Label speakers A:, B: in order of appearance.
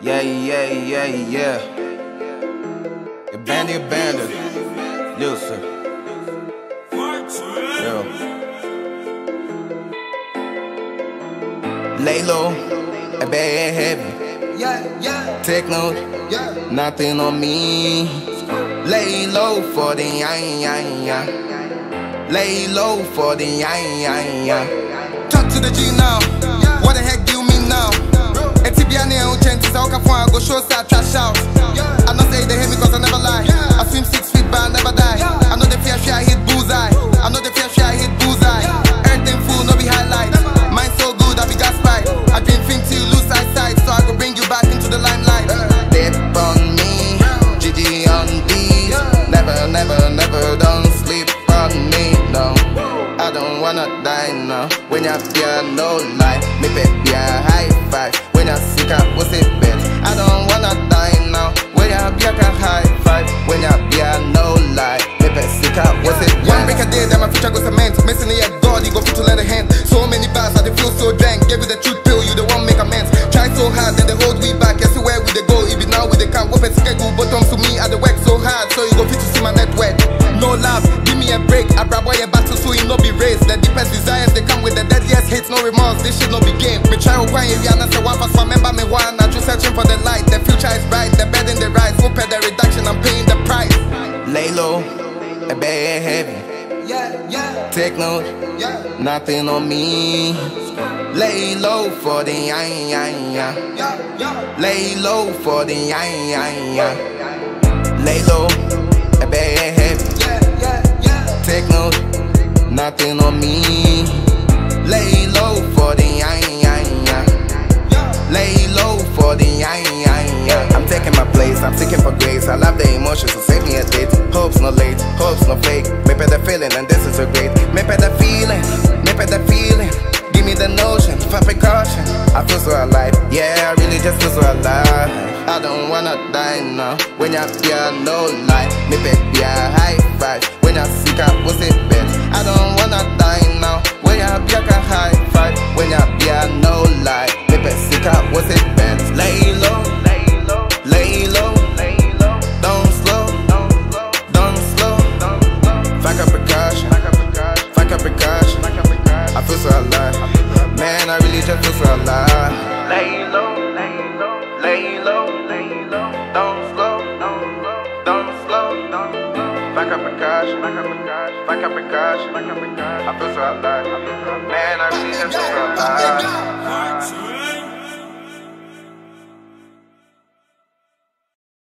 A: Yeah, yeah, yeah, yeah. Abandoned. Listen. Yo. Lay low, a bad heavy.
B: Yeah.
A: Take note, nothing on me. Lay low for the Lay low for the
B: Talk to the G now. What the heck do you mean now? Etibiane on chances, I go show start trash out. I know say they hate me cause I never lie. I swim 6 feet but I never die. I know the fear I hit bullseye. I know the fear I hit bullseye. Everything full, no be highlight. Mine so good, I be gas pipe. I dream think till you lose sight, so I go bring you back into the limelight.
A: Dip on me, GG on these. Never, don't sleep on me, no. I don't wanna die now. When you fear no life, me baby a high five. When you sick up, what's it best? I don't wanna die now. When you be a high five. When you fear no life, me baby sick up, what's it best?
B: One break a day, then my future go cement. Missing the God, you go fit to lend a hand. So many bars, I feel so drank. Give you the truth pill, you the one make amends. Try so hard, then they hold we back. Guess where we they go? If it now with the car, whoop it schedule. Bottoms to me, I the work so hard, so you go fit to see my net wet. No love, give me a break. I brab boy a battle so you no be raised. The deepest desires they come with the deadliest hates, no remorse. This shit no be game. Me try to find if you answer one fast, remember me one. I'm just searching for the light. The future is bright, the bed in the rise. Whoop at the reduction, I'm paying the price.
A: Lay low, a bad heavy.
B: Yeah.
A: Take note, nothing on me. Lay low for the Lay low for the Lay low, a bad heavy. Take note, nothing on me. Lay low for the Lay low for the I'm taking my place, I'm seeking for grace. I love the emotions, so save me a date. Hopes no late, hopes no fake. Maybe the feeling, and this is so great. Maybe the feeling. Give me the notion, for precaution. I feel so alive, yeah, I really just feel so alive. I don't wanna die now. When you fear no life, me baby a high five. When you seek out, what's it best? I don't wanna die now. When you be a high five. When you fear no life, me baby seek out, what's it best? Lay low. Don't slow. Fuck up precaution. I feel so alive. Man, I really just feel so alive. Lay low. Don't slow. Fuck up precaution. I feel so alive. Man, I really just feel so alive.